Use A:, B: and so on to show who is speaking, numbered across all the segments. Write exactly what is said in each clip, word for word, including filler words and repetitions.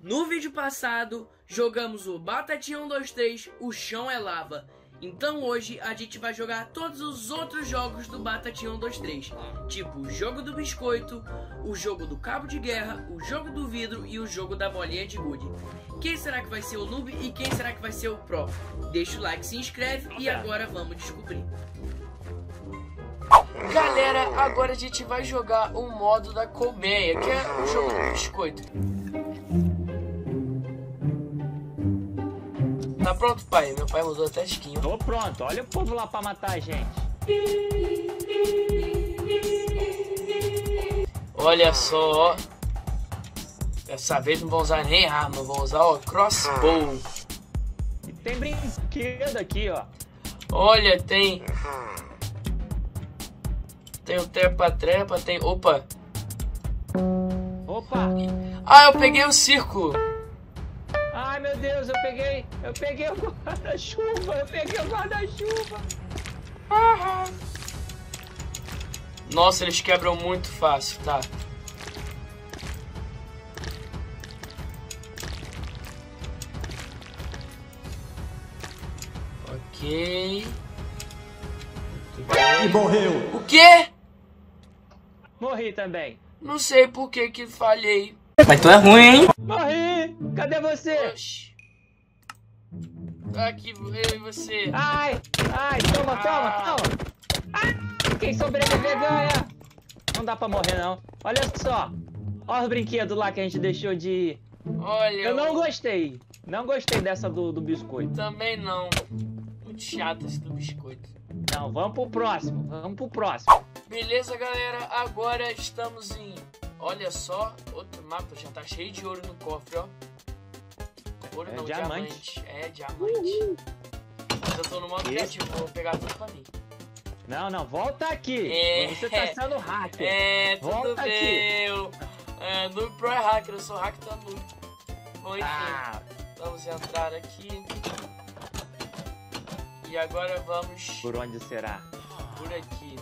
A: No vídeo passado, jogamos o Batatinha um dois três, o chão é lava. Então hoje a gente vai jogar todos os outros jogos do Batatinha um dois três. Tipo o jogo do biscoito, o jogo do cabo de guerra, o jogo do vidro e o jogo da bolinha de gude. Quem será que vai ser o noob e quem será que vai ser o pro? Deixa o like, se inscreve e agora vamos descobrir. Galera, agora a gente vai jogar o modo da colmeia, que é o jogo do biscoito. Tá pronto, pai? Meu pai mudou até a skin.
B: Tô pronto, olha o povo lá pra matar a gente.
A: Olha só, ó. Dessa vez não vou usar nem arma, vou usar o crossbow.
B: E tem brinquedo aqui, ó.
A: Olha, tem... Tem o trepa-trepa, tem... Opa!
B: Opa!
A: Ah, eu peguei o círculo!
B: Ai, meu Deus, eu peguei... Eu peguei o guarda-chuva! Eu peguei o guarda-chuva!
A: Nossa, eles quebram muito fácil, tá? Ok...
C: E morreu.
A: O quê?
B: Morri também.
A: Não sei por que que falhei.
D: Mas tu é ruim, hein?
B: Morri! Cadê você?
A: Oxi. Aqui, eu e você.
B: Ai! Ai, toma, toma,
A: Ah.
B: toma! Ai, quem sobreviver ganha! Não dá pra morrer, não. Olha só. Olha os brinquedos lá que a gente deixou de ir.
A: Olha,
B: Eu não gostei. Não gostei dessa do, do biscoito.
A: também não. Muito chato esse do biscoito.
B: Não, vamos pro próximo. Vamos pro próximo.
A: Beleza, galera. Agora estamos em... Olha só, outro mapa. Já tá cheio de ouro no cofre, ó. Ouro
B: É
A: não,
B: diamante.
A: diamante. É, diamante. Mas eu tô no modo
B: Isso.
A: criativo, vou pegar tudo pra mim.
B: Não, não, volta aqui.
A: É.
B: Você tá sendo hacker.
A: É, tudo
B: Volta
A: bem.
B: aqui.
A: Eu, é, noob pro é hacker, eu sou hacker da noob. Bom, enfim,
B: Ah,
A: vamos entrar aqui. E agora vamos
B: por onde será?
A: por aqui.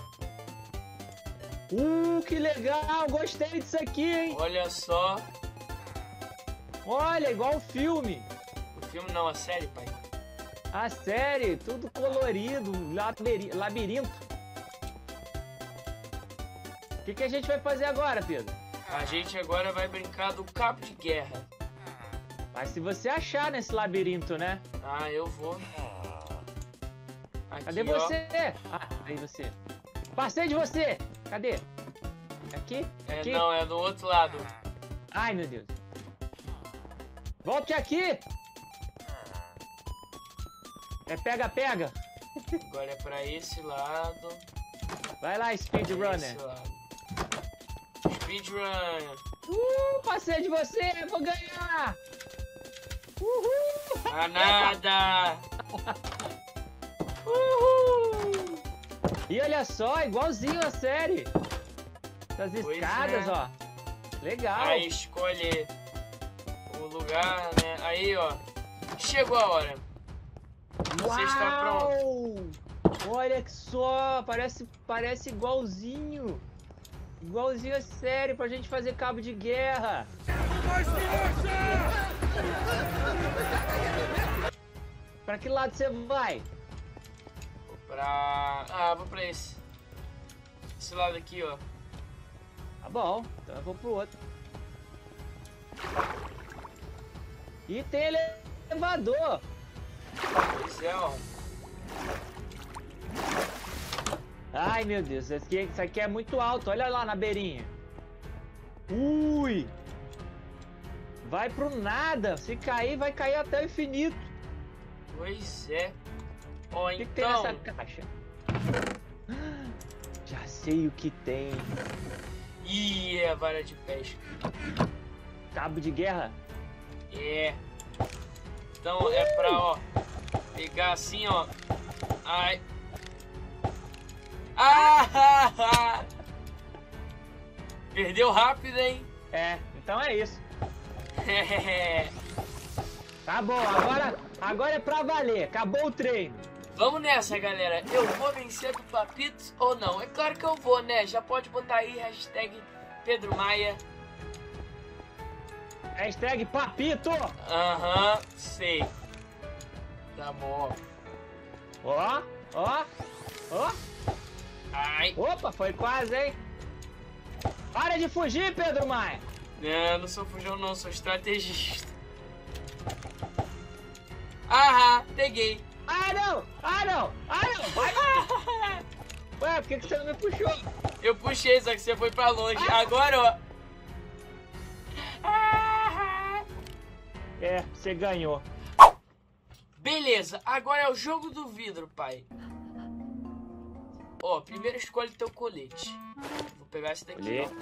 B: Uh, que legal. Gostei disso aqui, hein?
A: Olha só.
B: Olha, igual o filme.
A: O filme não, a série, pai.
B: A série, tudo colorido, labiri- labirinto. O que, que a gente vai fazer agora, Pedro?
A: A gente agora vai brincar do cabo de guerra.
B: Mas se você achar nesse labirinto, né?
A: Ah, eu vou. Aqui,
B: Cadê
A: ó.
B: você? Ah, aí você. Passei de você. Cadê? Aqui?
A: É,
B: Aqui?
A: não, é do outro lado.
B: Ai, meu Deus. Volte aqui. É pega, pega.
A: Agora é pra esse lado.
B: Vai lá,
A: pra
B: speedrunner.
A: esse lado. Speedrunner.
B: Uh, passei de você, vou ganhar. Uhul.
A: Ah, nada.
B: Uhul. E olha só, igualzinho a série. Essas
A: Pois
B: escadas,
A: é.
B: ó. Legal.
A: Aí escolhe o lugar, né? Aí, ó. Chegou a hora. Você está pronto.
B: Olha que só, parece, parece igualzinho. Igualzinho a série pra gente fazer cabo de guerra. Pra que lado você vai?
A: Vou pra... Ah, vou pra esse. Esse lado aqui, ó.
B: Tá bom, então eu vou pro outro. E tem elevador.
A: Esse é, ó.
B: Ai, meu Deus, isso aqui, isso aqui é muito alto. Olha lá na beirinha. Ui! Vai pro nada. Se cair, vai cair até o infinito.
A: Pois é. Ó,
B: O que, que tem
A: então...
B: nessa caixa? Já sei o que tem.
A: Ih, é a vara de pesca.
B: Cabo de guerra?
A: É. Então é pra, ó, pegar assim, ó. Ai. Ah! Perdeu rápido, hein?
B: É, então é isso. Tá bom, agora, agora é pra valer. Acabou o treino.
A: Vamos nessa, galera. Eu vou vencer do Papitos ou não? É claro que eu vou, né? Já pode botar aí hashtag Pedro Maia.
B: Hashtag papito.
A: Aham, sei. Tá bom.
B: Ó, ó, ó.
A: Ai.
B: Opa, foi quase, hein? Para de fugir, Pedro Maia.
A: Não, não sou fujão não, sou estrategista. Aham, peguei.
B: Ah, não! Ah, não! Ah, não! Vai! Ué, por que, que você não me puxou?
A: Eu puxei, só que você foi pra longe. Agora, ó.
B: É, você ganhou.
A: Beleza, agora é o jogo do vidro, pai. Ó, primeiro escolhe teu colete. Vou pegar esse daqui,
B: Colete.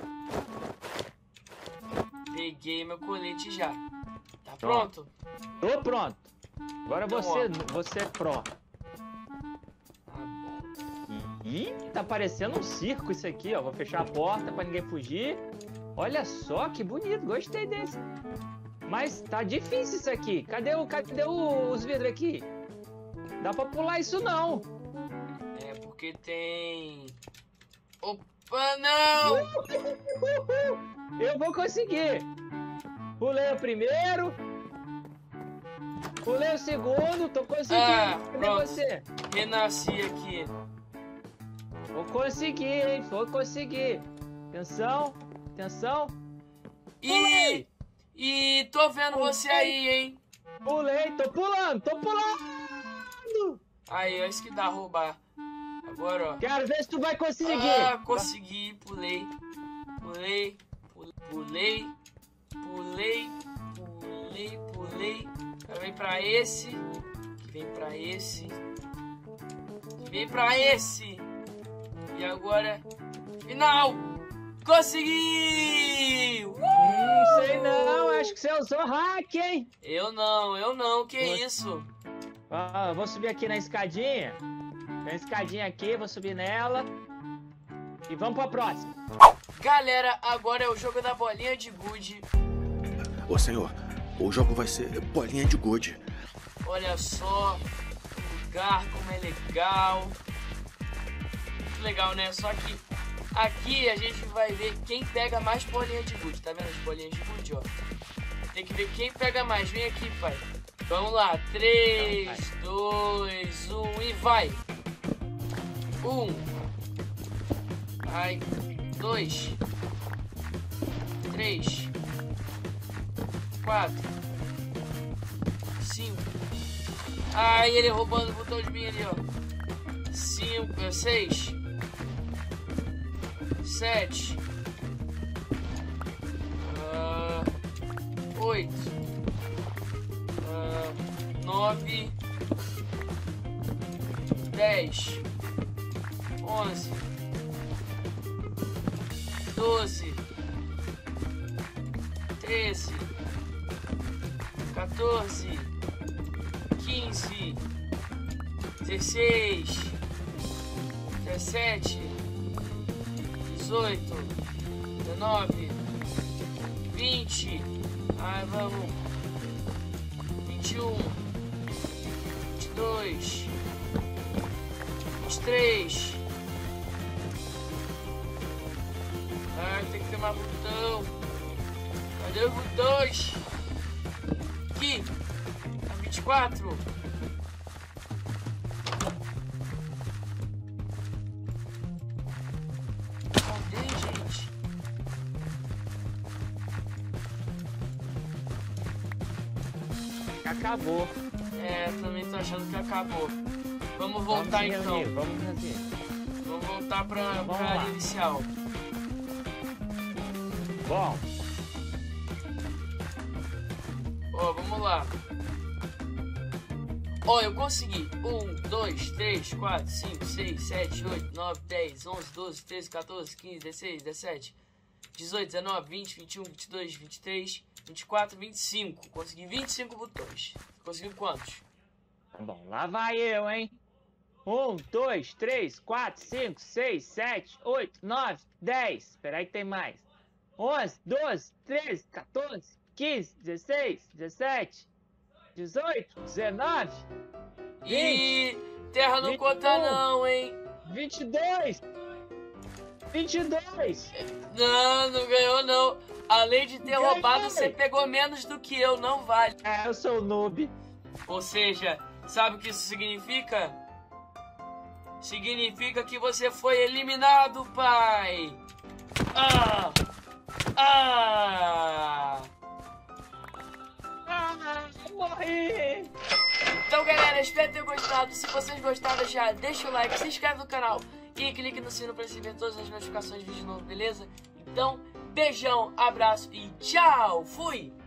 A: ó. Peguei meu colete já. Tá pronto?
B: Tô pronto. Agora
A: Então,
B: você,
A: ó.
B: você é pró.
A: Tá bom.
B: Ih, tá parecendo um circo isso aqui, ó. Vou fechar a porta pra ninguém fugir. Olha só que bonito, gostei desse. Mas tá difícil isso aqui. Cadê, o, cadê o, os vidros aqui? Dá pra pular isso não.
A: É porque tem... Opa, não!
B: Eu vou conseguir. Pulei o primeiro. Pulei o segundo. Tô conseguindo.
A: Ah,
B: Cadê
A: pronto.
B: você?
A: Renasci aqui.
B: Vou conseguir, hein? Vou conseguir. Atenção. Atenção.
A: E... E tô vendo você aí, hein?
B: Pulei. Tô pulando. Tô pulando.
A: Aí, ó, isso que dá roubar. Agora, ó.
B: Quero ver se tu vai conseguir.
A: Ah, consegui, pulei, pulei, pulei, pulei, pulei, pulei, pulei. Agora vem pra esse, que vem pra esse, que vem pra esse. E agora, final! Consegui! Uh!
B: Hum, sei não, acho que você usou hack, hein?
A: Eu não, eu não, que
B: Você-
A: isso?
B: Ah, eu vou subir aqui na escadinha. Tem uma escadinha aqui, vou subir nela. E vamos pra próxima.
A: Galera, agora é o jogo da bolinha de gude.
C: Ô senhor, o jogo vai ser bolinha de gude.
A: Olha só, o lugar como é legal. Muito legal, né? Só que aqui a gente vai ver quem pega mais bolinha de gude. Tá vendo as bolinhas de gude, ó? Tem que ver quem pega mais. Vem aqui, pai. Vamos lá. três, dois, um e vai. um. Vai. dois. três. quatro. cinco. Ai, ele roubando o botão de mim ali, ó. cinco, seis. sete. oito. nove. dez. onze. doze. treze. quatorze. quinze. dezesseis. dezessete. dezoito. dezenove. vinte. Ai, vamos. vinte e um. vinte e dois. vinte e três. Ai, tem que ter mais botão. Cadê os botões? Aqui. vinte e quatro. Cadê, gente?
B: Acabou.
A: É, também tô achando que acabou. Vamos voltar
B: vamos
A: então.
B: reunir, vamos reunir.
A: Vamos voltar pra,
B: Vamos
A: pra
B: lá.
A: área inicial.
B: Bom,
A: Ó, vamos lá. Ó, eu consegui. um, dois, três, quatro, cinco, seis, sete, oito, nove, dez, onze, doze, treze, quatorze, quinze, dezesseis, dezessete, dezoito, dezenove, vinte, vinte e um, vinte e dois, vinte e três, vinte e quatro, vinte e cinco. Consegui vinte e cinco botões. Conseguiu quantos?
B: bom, lá vai eu, hein? Um, dois, três, quatro, cinco, seis, sete, oito, nove, dez. Espera aí que tem mais. onze, doze, treze, quatorze, quinze, dezesseis, dezessete, dezoito, dezenove,
A: E terra não
B: vinte e
A: conta
B: um.
A: não, hein?
B: vinte e dois, vinte e dois.
A: Não, não ganhou não. Além de ter
B: Ganhei.
A: roubado, você pegou menos do que eu, não vale.
B: É, eu sou noob.
A: Ou seja, sabe o que isso significa? Significa que você foi eliminado, pai. Ah! Ah!
B: Ah, morri.
A: Então, galera, espero ter gostado. Se vocês gostaram, já deixa o like, se inscreve no canal e clique no sino para receber todas as notificações de vídeo novo, beleza? Então, beijão, abraço e tchau! Fui!